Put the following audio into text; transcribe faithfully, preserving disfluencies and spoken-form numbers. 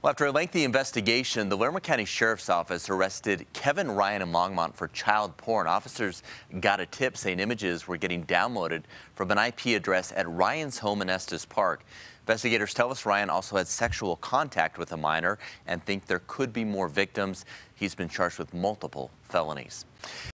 Well, after a lengthy investigation, the Larimer County Sheriff's Office arrested Kevin Ryan in Longmont for child porn. Officers got a tip saying images were getting downloaded from an I P address at Ryan's home in Estes Park. Investigators tell us Ryan also had sexual contact with a minor and think there could be more victims. He's been charged with multiple felonies.